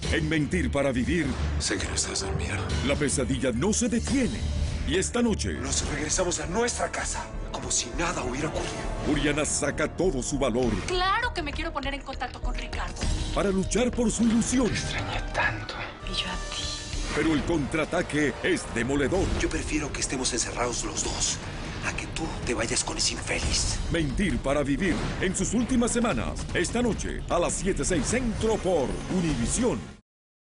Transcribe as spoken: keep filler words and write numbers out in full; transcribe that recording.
En Mentir para Vivir, Sé que no estás dormido. la pesadilla no se detiene. Y esta noche, Nos regresamos a nuestra casa, como si nada hubiera ocurrido. Oriana saca todo su valor Claro que me quiero poner en contacto con Ricardo. para luchar por su ilusión. Extrañé tanto. Y yo a ti. Pero el contraataque es demoledor. Yo prefiero que estemos encerrados los dos, a que tú te vayas con ese infeliz. Mentir para Vivir, en sus últimas semanas. Esta noche, a las siete seis Centro por Univisión.